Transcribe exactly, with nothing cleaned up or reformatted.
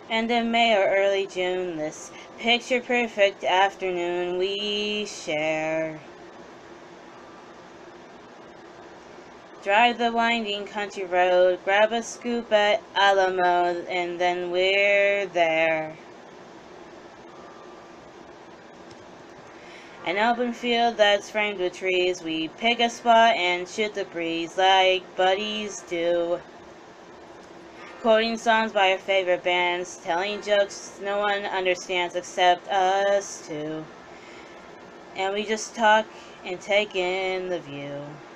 And in May or early June, this picture-perfect afternoon we share. Drive the winding country road, grab a scoop at Alamo, and then we're there. An open field that's framed with trees, we pick a spot and shoot the breeze like buddies do. Quoting songs by our favorite bands, telling jokes no one understands except us two. And we just talk and take in the view.